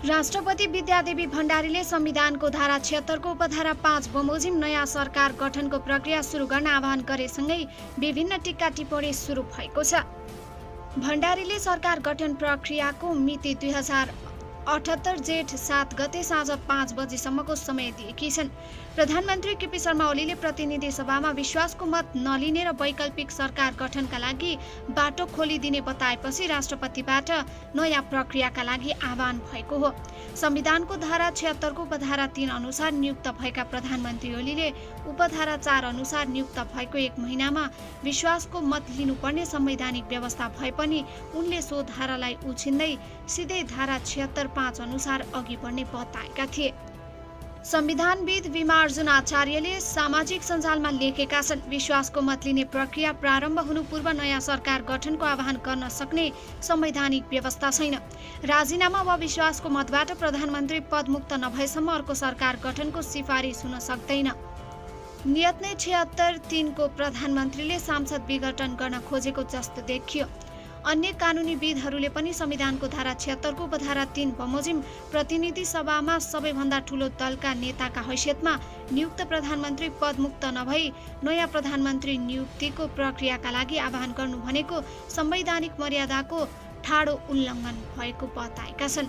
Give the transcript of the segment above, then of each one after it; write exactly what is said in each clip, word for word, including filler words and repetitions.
राष्ट्रपति विद्यादेवी भण्डारीले संविधानको धारा छिहत्तरको उपधारा पाँच बमोजिम नयाँ सरकार गठनको प्रक्रिया सुरु गर्न आह्वान गरेसँगै विभिन्न टिक्का टिप्पणी सुरु भएको छ। भण्डारीले सरकार गठन प्रक्रियाको मिति दुई हजार अठहत्तर जेठ सात गते साँझ पाँच बजेसम्मको समय दिएकी छन्। प्रधानमन्त्री केपी शर्मा ओलीले प्रतिनिधि सभामा विश्वासको मत नलिने र वैकल्पिक सरकार गठनका लागि बाटो खोलिदिने बताएपछि राष्ट्रपतिबाट नयाँ प्रक्रियाका लागि आह्वान भएको हो। संविधानको धारा छिहत्तरको उपधारा तीन अनुसार नियुक्त भएका प्रधानमन्त्री ओलीले उपधारा चार अनुसार नियुक्त भएको एक महिनामा विश्वासको मत लिनुपर्ने संवैधानिक व्यवस्था भए पनि उनले सो धारालाई उछिन्दै सिधै धारा छिहत्तर पाँच अनुसार अघि बढ्ने बताएका थिए। संविधानविद विमार्जुन आचार्यले सामाजिक सञ्जालमा लेखेका छन्, विश्वासको मत लिने प्रक्रिया प्रारम्भ हुनु पूर्व नयाँ सरकार गठनको आह्वान गर्न सक्ने संवैधानिक व्यवस्था छैन। राजीनामा वा विश्वासको मतबाट प्रधानमन्त्री पदमुक्त नभएसम्म अर्को सरकार गठनको सिफारिस हुन सक्दैन। नियत नै छिहत्तर तीनको प्रधानमन्त्रीले सांसद विघटन गर्न खोजेको जस्तो देखियो। अन्य कानुनीविदहरूले पनि संविधानको धारा छिहत्तरको उपधारा तीन बमोजिम प्रतिनिधि सभामा सबैभन्दा ठूलो दलका नेताका हैसियतमा नियुक्त प्रधानमन्त्री पदमुक्त नभई नयाँ प्रधानमन्त्री नियुक्तिको प्रक्रियाका लागि आह्वान गर्नु भनेको संवैधानिक मर्यादाको ठाडो उल्लङ्घन भएको बताएका छन्।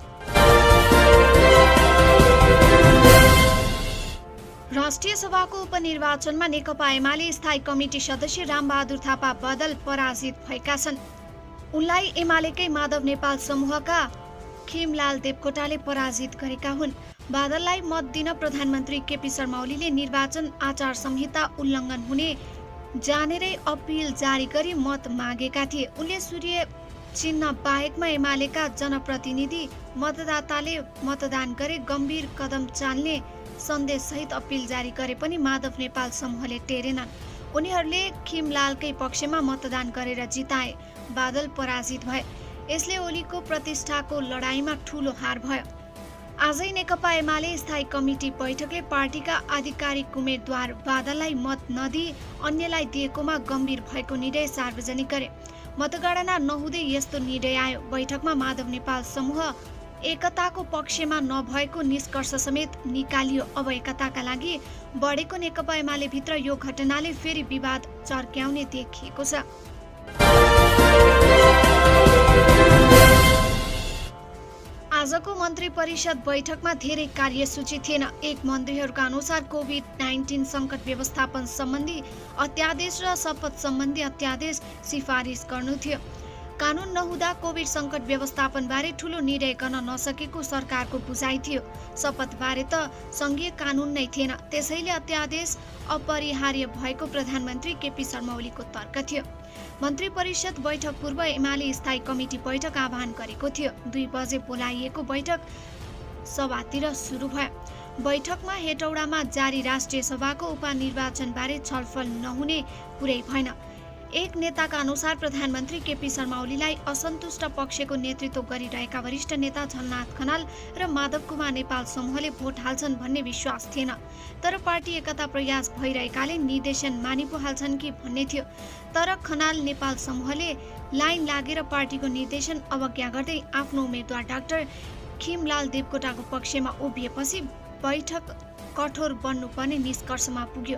राष्ट्रिय सभाको उपनिर्वाचनमा नेकपा एमाले स्थायी कमिटी सदस्य रामबहादुर थापा बदल पराजित भएका छन्। उनलाई एमालेकै माधव नेपाल समूहका खिमलाल देवकोटाले पराजित गरेका हुन्। बादललाई मत दिन प्रधानमन्त्री केपी शर्मा ओलीले निर्वाचन आचार संहिता उल्लङ्घन हुने जानेरै अपिल जारी गरी मत मागेका थिए। उनले सूर्य चिन्ह बाहेकमा एमालेका जनप्रतिनिधि मतदाताले मतदान गरे गम्भीर कदम चाल्ने सन्देशसहित अपिल जारी गरे पनि माधव नेपाल समूहले टेरेनन्। उनीहरूले खिमलालकै पक्षमा मतदान गरेर जिताए। बादल पराजित भए। यसले ओलीको प्रतिष्ठाको लडाईँमा ठूलो हार भयो। आजै नेकपा एमाले स्थायी कमिटी बैठकले पार्टीका आधिकारिक उम्मेद्वार बादललाई मत नदिई अन्यलाई दिएकोमा गम्भीर भएको निर्णय सार्वजनिक गरे। मतगणना नहुँदै यस्तो निर्णय आयो। बैठकमा माधव नेपाल समूह एकताको पक्षमा नभएको निष्कर्ष समेत निकालियो। अब एकताका लागि बढेको नेकपा एमाले भित्र यो घटनाले फेरि विवाद चर्क्याउने देखिएको छ। आजको मन्त्री परिषद बैठकमा धेरै कार्यसूची थिएन। एक मन्त्रीहरूका अनुसार कोभिड नाइन्टिन सङ्कट व्यवस्थापन सम्बन्धी अध्यादेश र शपथ सम्बन्धी अध्यादेश सिफारिस गर्नु थियो। कानुन नहुँदा कोभिड सङ्कट व्यवस्थापनबारे ठूलो निर्णय गर्न नसकेको सरकारको बुझाइ थियो। शपथबारे त सङ्घीय कानुन नै थिएन, त्यसैले अध्यादेश अपरिहार्य भएको प्रधानमन्त्री केपी शर्मा ओलीको तर्क थियो। मन्त्री परिषद बैठक पूर्व एमाले स्थायी कमिटी बैठक आह्वान गरेको थियो। दुई बजे बोलाइएको बैठक सभातिर सुरु भयो। बैठकमा हेटौडामा जारी राष्ट्रिय सभाको उपनिर्वाचनबारे छलफल नहुने कुरै भएन। एक नेताका अनुसार प्रधानमन्त्री केपी शर्मा ओलीलाई असन्तुष्ट पक्षको नेतृत्व गरिरहेका वरिष्ठ नेता झलनाथ खनाल र माधव कुमार नेपाल समूहले भोट हाल्छन् भन्ने विश्वास थिएन। तर पार्टी एकता प्रयास भइरहेकाले निर्देशन मानि पो हाल्छन् कि भन्ने थियो। तर खनाल नेपाल समूहले लाइन लागेर पार्टीको निर्देशन अवज्ञा गर्दै आफ्नो उम्मेद्वार डाक्टर खिमलाल देवकोटाको पक्षमा उभिएपछि बैठक कठोर बन्नुपर्ने निष्कर्षमा पुग्यो।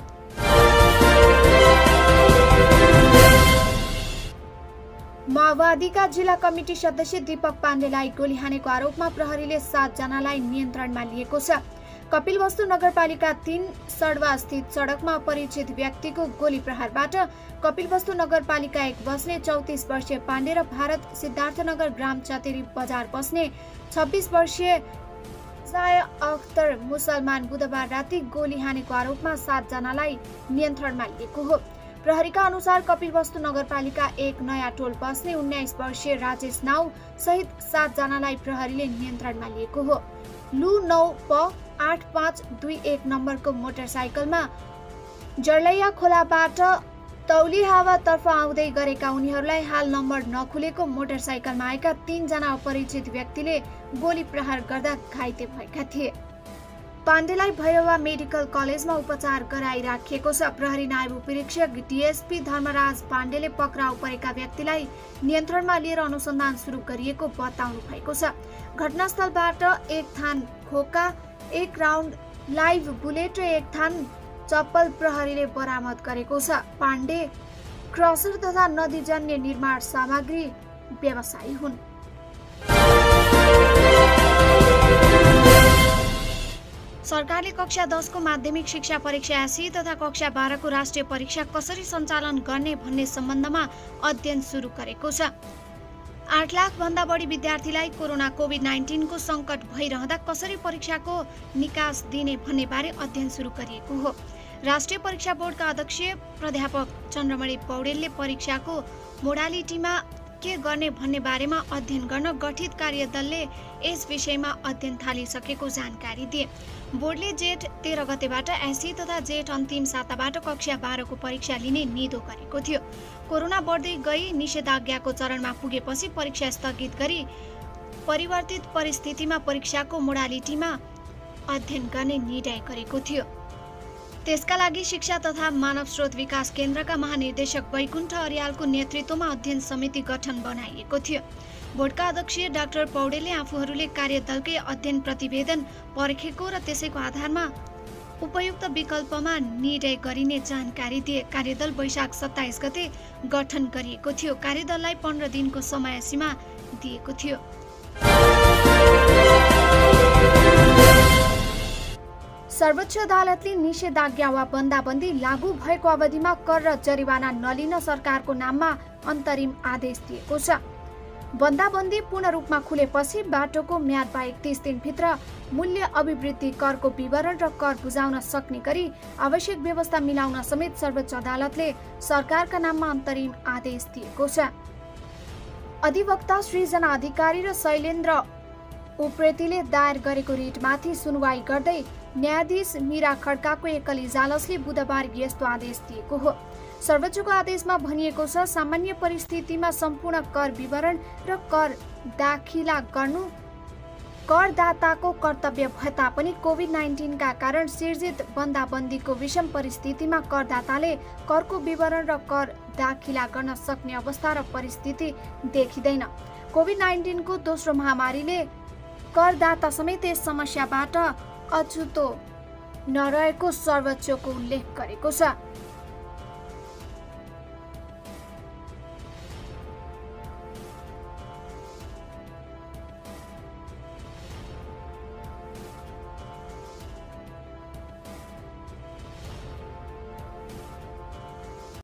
माओवादीका जिल्ला कमिटी सदस्य दीपक पाण्डेलाई गोली हानेको आरोपमा प्रहरीले सात जनालाई नियन्त्रणमा लिएको छ। कपिलवस्तु नगरपालिका तीन सडवा स्थित सडकमा अपरिचित व्यक्तिको गोली प्रहारबाट कपिलवस्तु नगरपालिका एक बस्ने चौतिस वर्षीय पाण्डे र भारत सिद्धार्थनगर ग्राम चतेरी बजार बस्ने छब्बिस वर्षीय जाय अख्तर मुसलमान बुधबार राति गोली हानेको आरोपमा सात जनालाई नियन्त्रणमा लिएको हो। प्रहरीका अनुसार कपिलवस्तु नगरपालिका एक नयाँ टोल बस्ने उन्नाइस वर्षीय राजेश नाउ सहित सात जनालाई प्रहरीले नियन्त्रणमा लिएको हो। लु नौ प आठ पाँच दुई एक नम्बरको मोटरसाइकलमा जर्लैया खोलाबाट तौली हावातर्फ आउँदै गरेका उनीहरूलाई हाल नम्बर नखुलेको मोटरसाइकलमा आएका तीनजना अपरिचित व्यक्तिले गोली प्रहार गर्दा घाइते भएका थिए। पाण्डेलाई भैरवा मेडिकल कलेजमा उपचार गराइराखिएको छ। प्रहरी नायब उपरीक्षक डीएसपी धर्मराज पाण्डेले पक्राउ परेका व्यक्तिलाई नियन्त्रणमा लिएर अनुसन्धान सुरु गरिएको बताउनु भएको छ। घटनास्थलबाट एक थान खोका, एक राउन्ड लाइभ बुलेट र एक थान चप्पल प्रहरीले बरामद गरेको छ। पाण्डे क्रसर तथा नदीजन्य निर्माण सामग्री व्यवसायी हुन्। सरकारले कक्षा दस को माध्यमिक शिक्षा परीक्षा एसी तथा कक्षा बाह्र को राष्ट्रिय परीक्षा कसरी सञ्चालन गर्ने भन्ने सम्बन्धमा अध्ययन सुरु गरेको छ। आठ लाख भन्दा बढी विद्यार्थीलाई कोरोना कोभिड नाइन्टीन को संकट भइरहँदा कसरी परीक्षाको निकास दिने भन्ने बारे अध्ययन सुरु गरिएको हो। राष्ट्रिय परीक्षा बोर्डका अध्यक्ष प्राध्यापक चन्द्रमणि पौडेलले परीक्षाको मोडालिटीमा के गर्ने भन्ने बारेमा अध्ययन गर्न गठित कार्यदलले यस विषयमा अध्ययन थालिसकेको जानकारी दिए। बोर्डले जेठ तेह्र गतेबाट एसी तथा जेठ अन्तिम साताबाट कक्षा बाह्र को परीक्षा लिने निधो गरेको थियो। कोरोना बढ्दै गई निषेधाज्ञाको चरणमा पुगेपछि परीक्षा स्थगित गरी परिवर्तित परिस्थितिमा परीक्षाको मोडालिटीमा अध्ययन गर्ने निर्णय गरेको थियो। त्यसका लागि शिक्षा तथा मानव स्रोत विकास केन्द्रका महानिर्देशक वैकुण्ठ अर्यालको नेतृत्वमा अध्ययन समिति गठन बनाइएको थियो। बोर्डका अध्यक्ष डाक्टर पौडेलले आफूहरूले कार्यदलकै अध्ययन प्रतिवेदन पर्खेको र त्यसैको आधारमा उपयुक्त विकल्पमा निर्णय गरिने जानकारी दिए। कार्यदल वैशाख सत्ताइस गते गठन गरिएको थियो। कार्यदललाई पन्ध्र दिनको समय सीमा दिएको थियो। सर्वोच्च अदालतले निषेधाज्ञा वा बन्दाबन्दी लागू भएको अवधिमा कर र जरिवाना नलिन सरकारको नाममा अन्तरिम आदेश दिएको छ। बन्दाबन्दी पूर्ण रूपमा खुलेपछि बाटोको म्याद बाहेक तीस दिनभित्र मूल्य अभिवृद्धि करको विवरण र कर बुझाउन सक्ने गरी आवश्यक व्यवस्था मिलाउन समेत सर्वोच्च अदालतले सरकारका नाममा अन्तरिम आदेश दिएको छ। अधिवक्ता सृजना अधिकारी र शैलेन्द्र उप्रेतीले दायर गरेको रिटमाथि सुनवाई गर्दै न्यायाधीश मीरा खड्काको एकल इजालतले बुधबार यस्तो आदेश दिएको हो। सर्वोच्चको आदेशमा भनिएको छ, सामान्य परिस्थितिमा सम्पूर्ण कर विवरण र कर दाखिला गर्नु करदाताको कर्तव्य भए तापनि कोभिड नाइन्टीन का कारण सिर्जित बन्दाबन्दीको विषम परिस्थितिमा करदाताले करको विवरण र कर दाखिला गर्न सक्ने अवस्था र परिस्थिति देखिँदैन। कोभिड नाइन्टीन को दोस्रो महामारीले करदाता समेत यस समस्याबाट अछुतो नरहेको सर्वोच्चको उल्लेख गरेको छ।